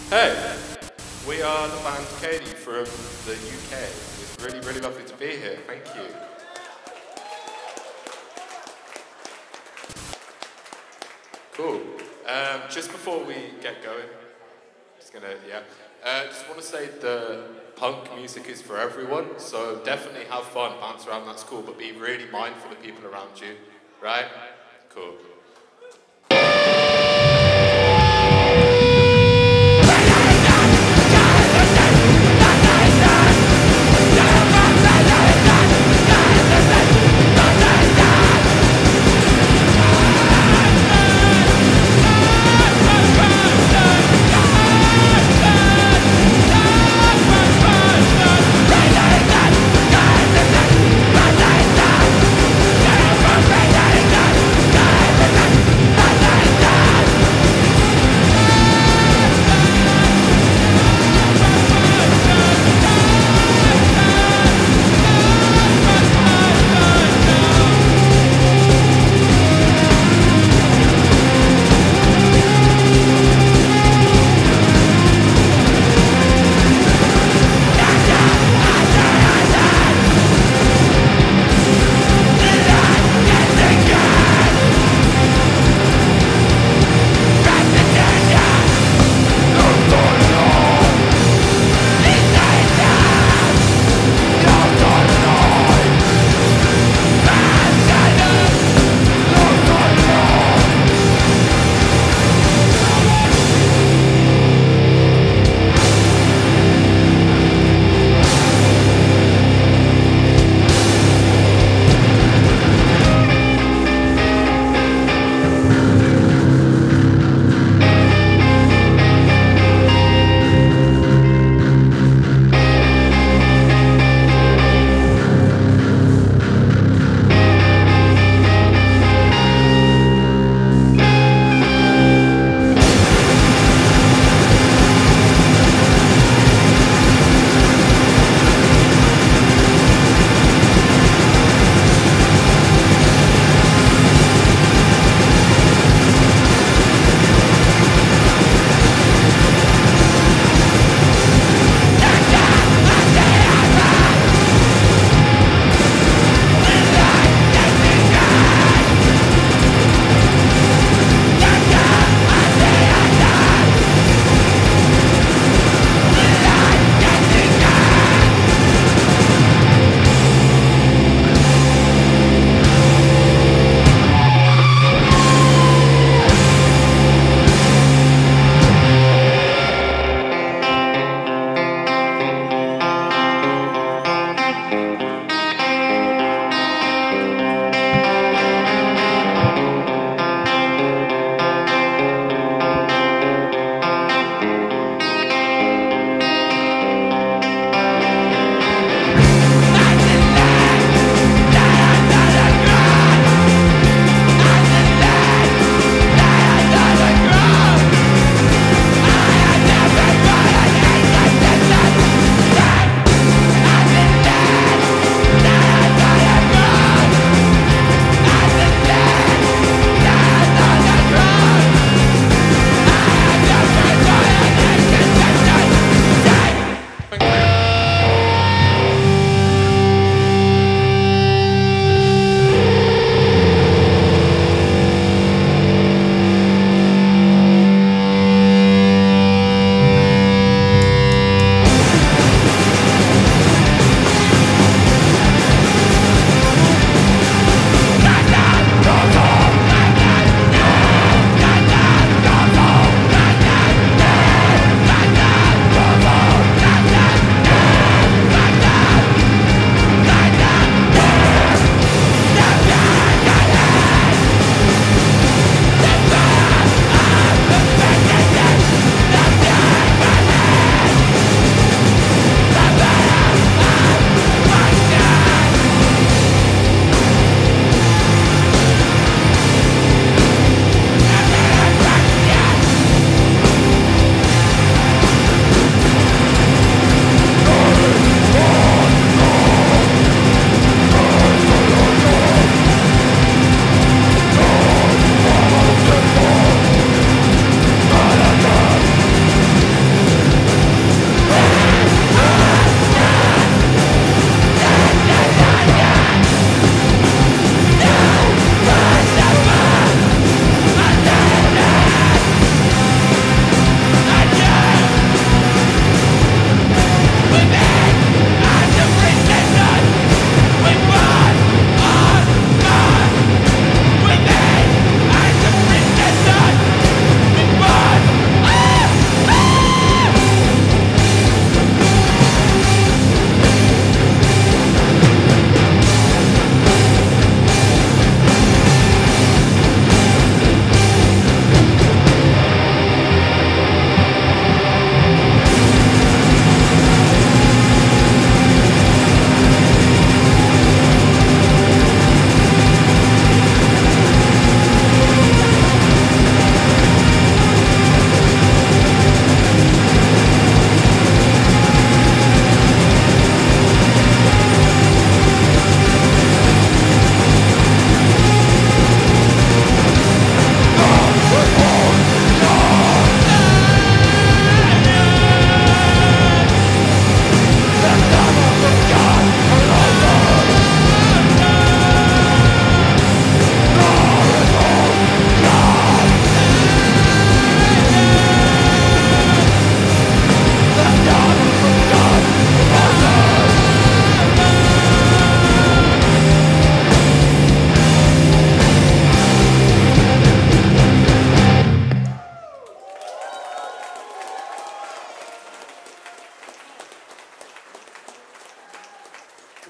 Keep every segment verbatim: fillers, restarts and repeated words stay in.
Hey, we are the band CADY from the U K. It's really, really lovely to be here. Thank you. Cool. Um, just before we get going, just gonna, yeah, uh, just want to say the punk music is for everyone, so definitely have fun, bounce around, that's cool, but be really mindful of people around you, right? Cool. We'll be right back.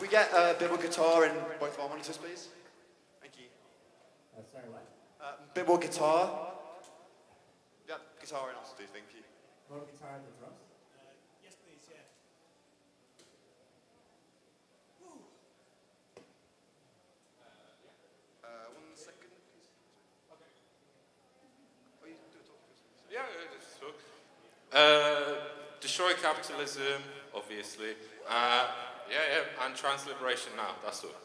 we get a bit more guitar in both of our monitors, please? Thank you. Uh, sorry, what? A uh, bit more guitar. Yeah, guitar in us, do thank you. More guitar and the drums? Uh, yes, please, yeah. Uh, one second, please. Okay. Oh, you do it all first. Yeah, yeah, this is good. Uh, destroy capitalism, obviously. Uh, yeah, yeah, and trans liberation now, that's all.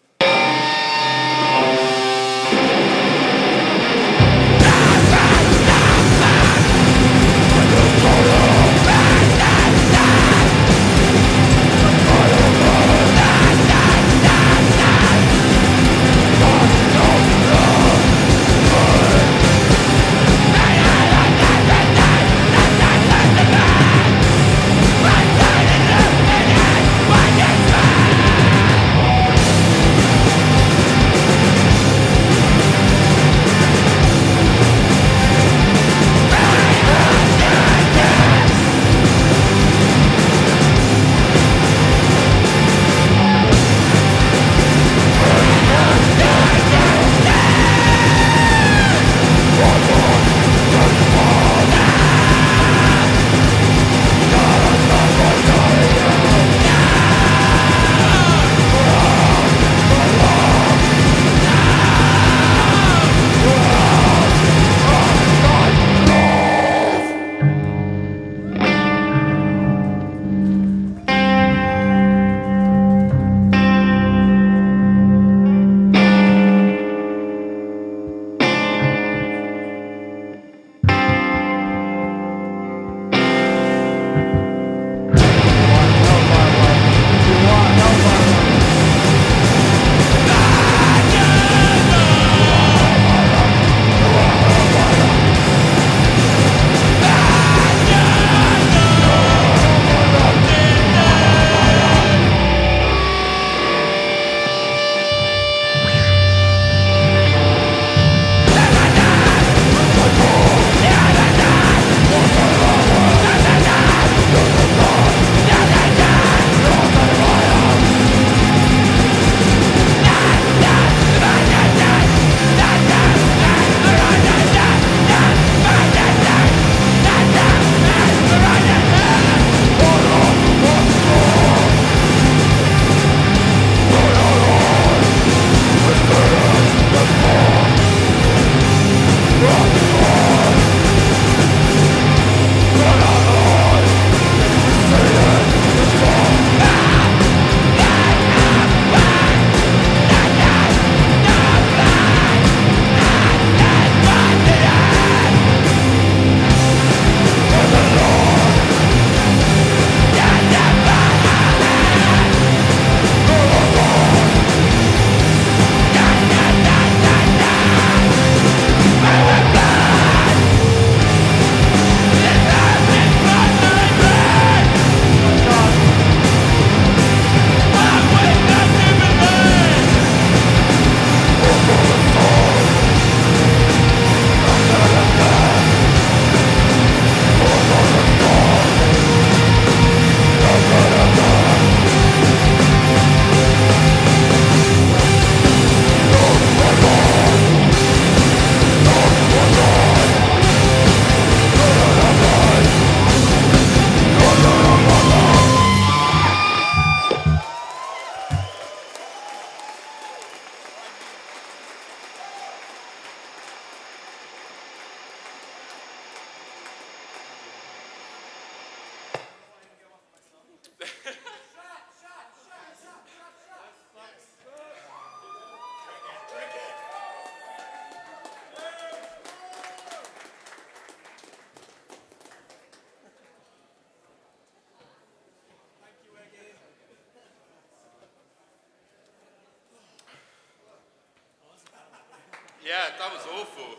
Yeah, that was awful.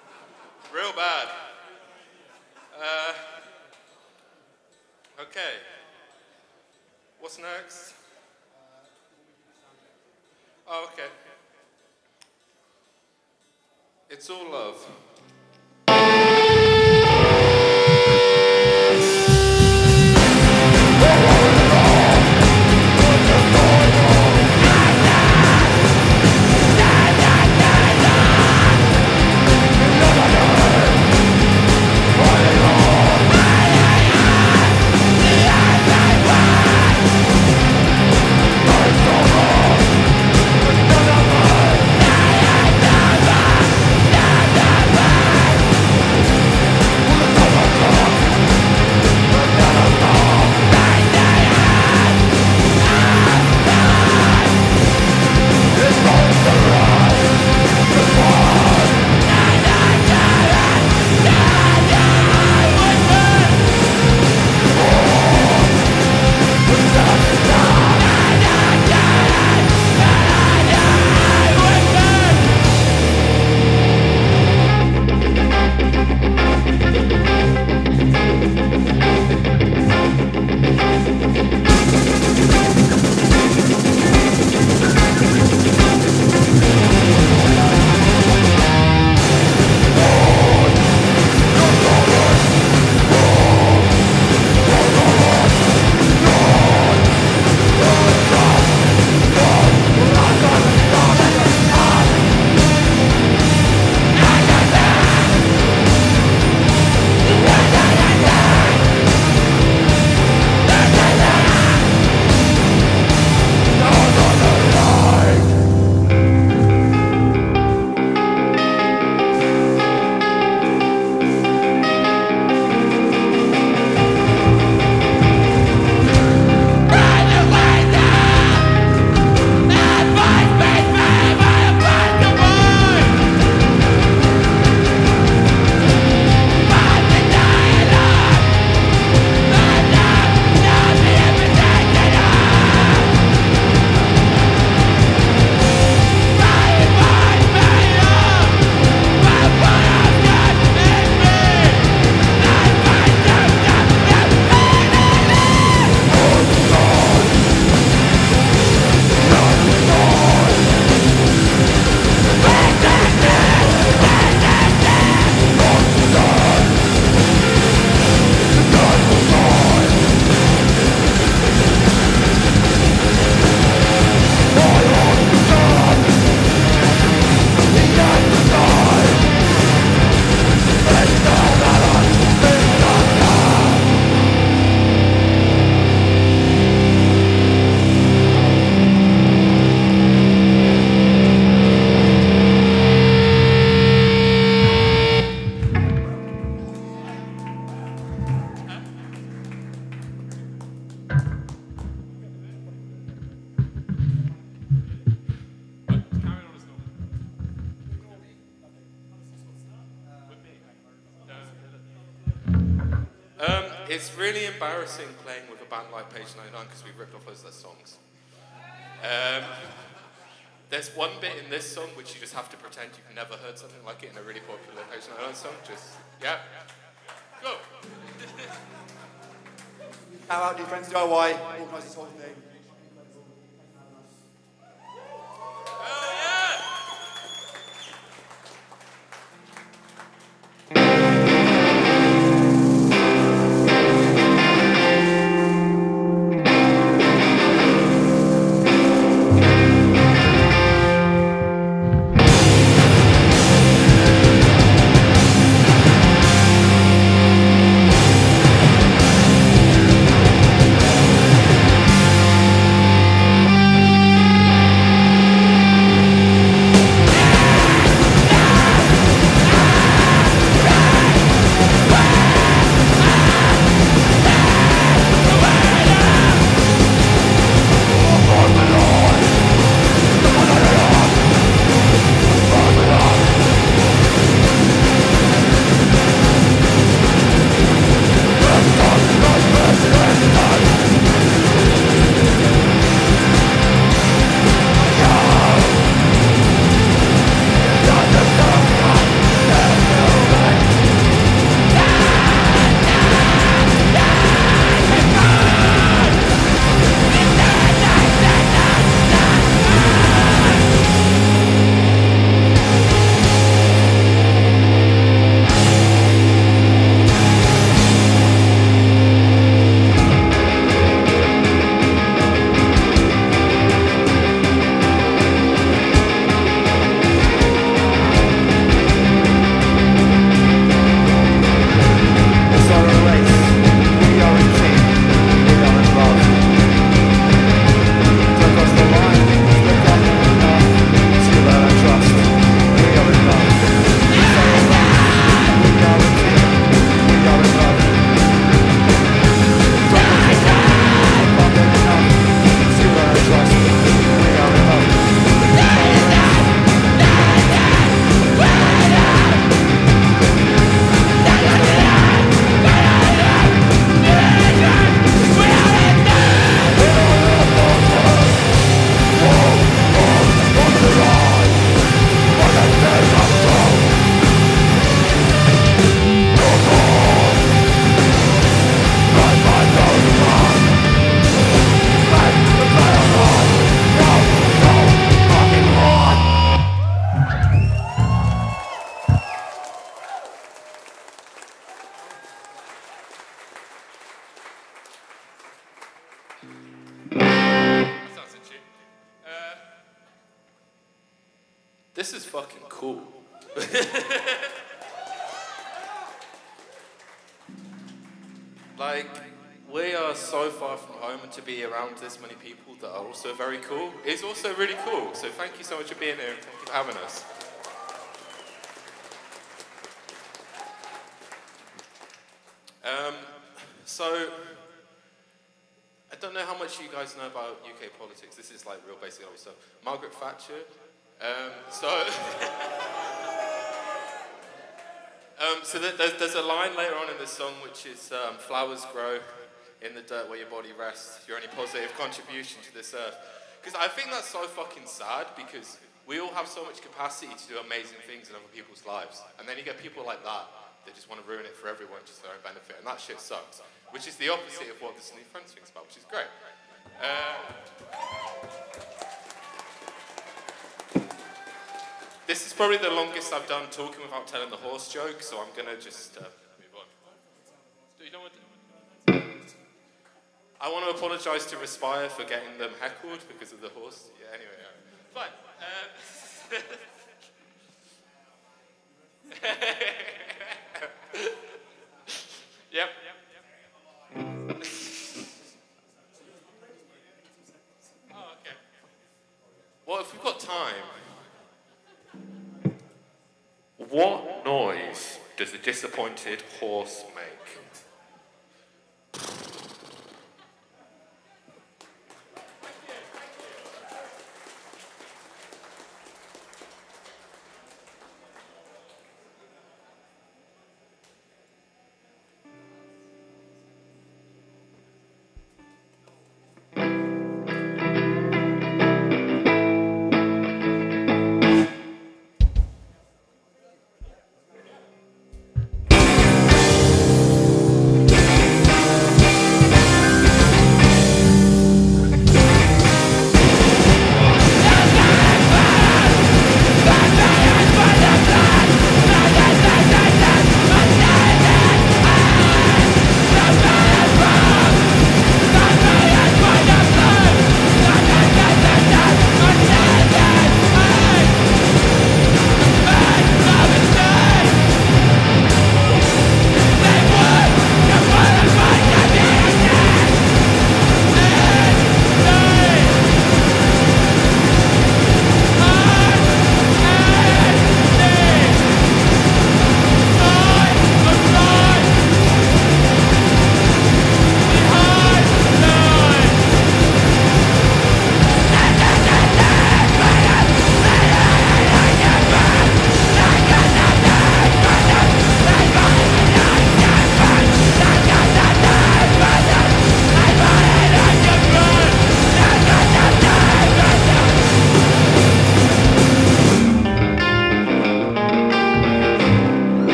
Real bad. Uh, okay. What's next? Oh, okay. It's all love. We're it's really embarrassing playing with a band like Page ninety-nine because we ripped off loads of their songs. Um, there's one bit in this song which you just have to pretend you've never heard something like it in a really popular Page ninety-nine song. Just, yeah. Go. How about do friends D I Y organise this whole thing? Oh, yeah! This is fucking cool. Like, we are so far from home, and to be around this many people that are also very cool is also really cool. So thank you so much for being here, and thank you for having us. Um, so, I don't know how much you guys know about U K politics. This is like real basic stuff. Margaret Thatcher. Um, so, um, so there's, there's a line later on in this song which is, um, flowers grow in the dirt where your body rests. Your only positive contribution to this earth. Because I think that's so fucking sad, because we all have so much capacity to do amazing things in other people's lives. And then you get people like that that just want to ruin it for everyone just for their own benefit. And that shit sucks. Which is the opposite of what this New Friends thing's about, which is great. Uh, This is probably the longest I've done talking without telling the horse joke, so I'm going to just uh, move on. You know what? I want to apologise to Respire for getting them heckled because of the horse. Yeah, anyway, yeah. Fine. Uh, yep. Oh, okay. Well, if we've got time... What noise does a disappointed horse make?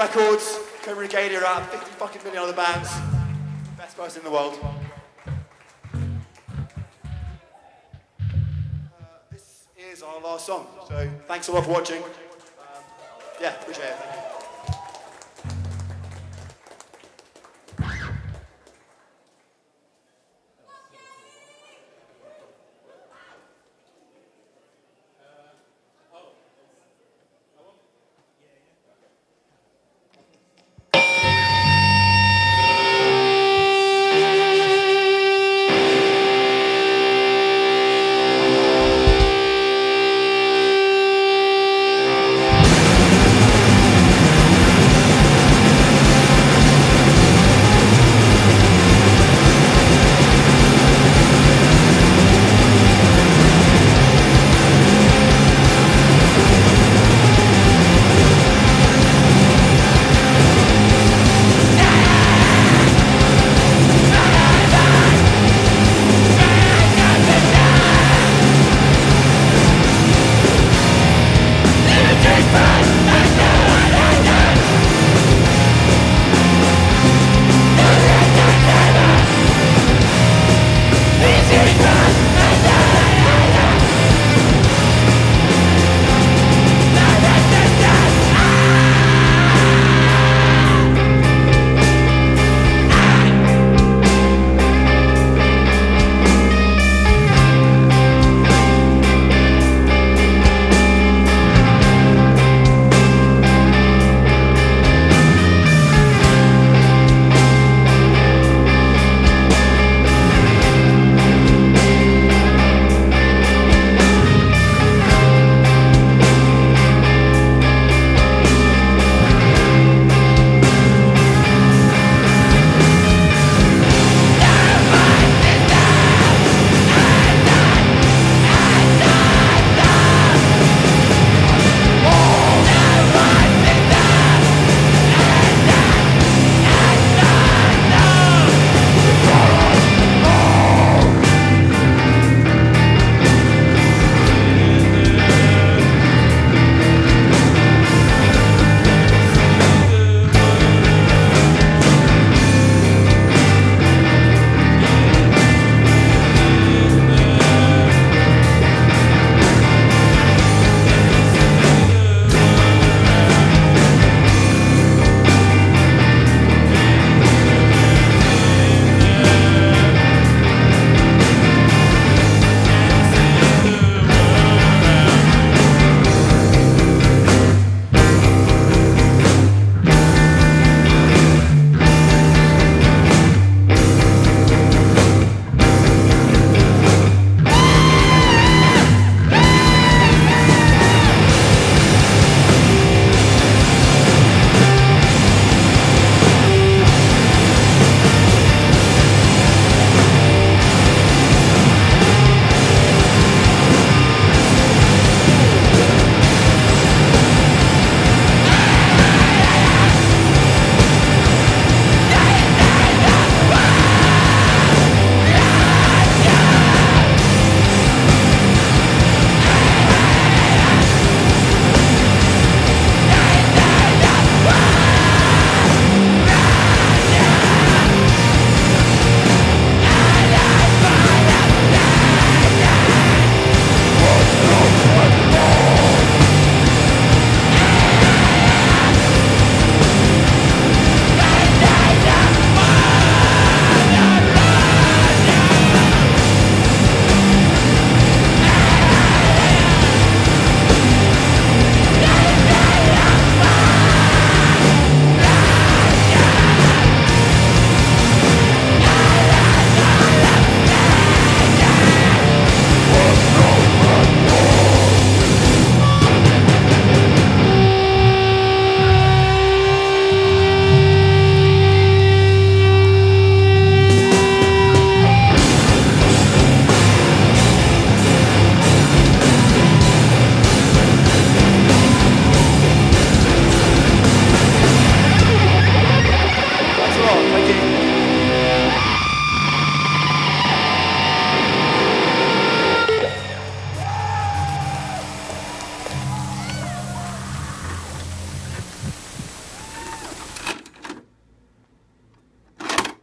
Records, Cobra CADY are out, fifty fucking million other bands. Best person in the world. Uh, this is our last song, so thanks a lot for watching. Um, yeah, appreciate it. Thank you.